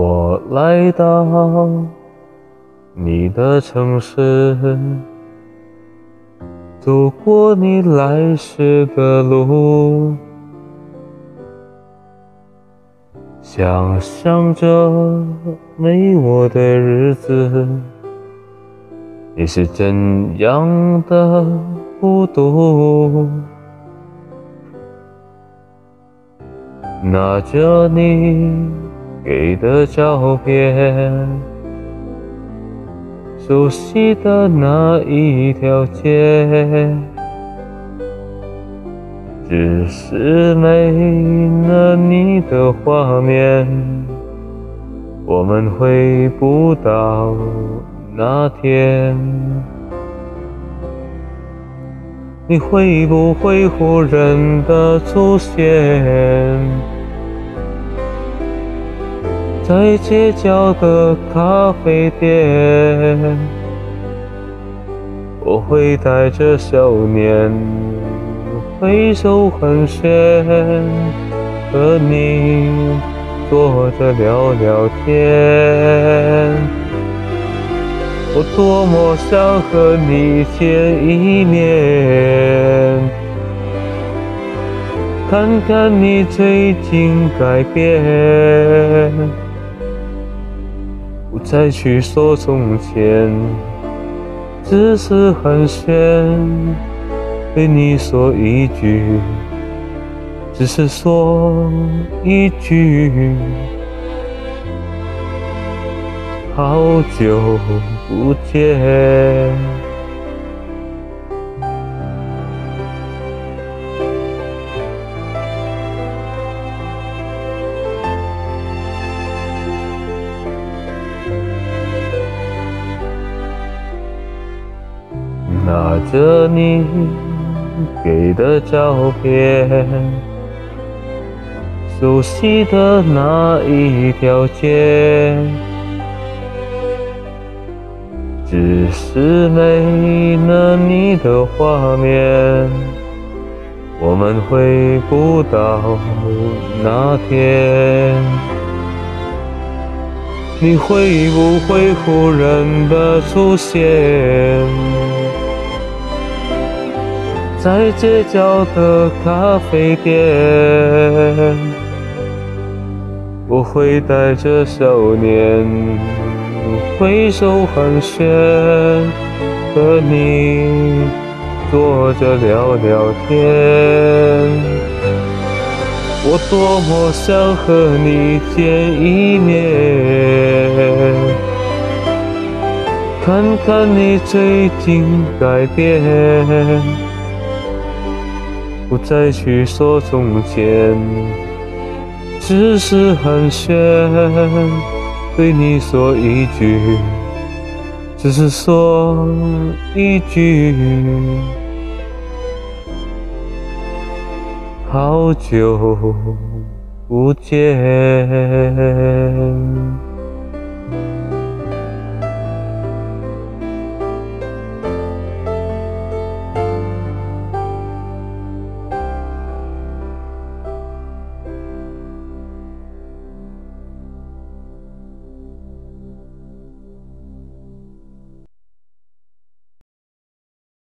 我来到你的城市，走过你来时的路，想象着没我的日子，你是怎样的孤独。拿着你给的照片，熟悉的那一条街，只是没了你的画面，我们回不到那天。你会不会忽然的出现在街角的咖啡店？我会带着笑脸挥手寒暄，和你坐着聊聊天。我多么想和你见一面，看看你最近改变，不再去说从前，只是寒暄，对你说一句，只是说一句，好久不见。拿着你给的照片，熟悉的那一条街，只是没了你的画面，我们回不到那天。你会不会忽然的出现在街角的咖啡店？我会带着笑脸挥手寒暄，和你坐着聊聊天。我多么想和你见一面，看看你最近改变，不再去说从前，只是寒暄，对你说一句，只是说一句，好久不见。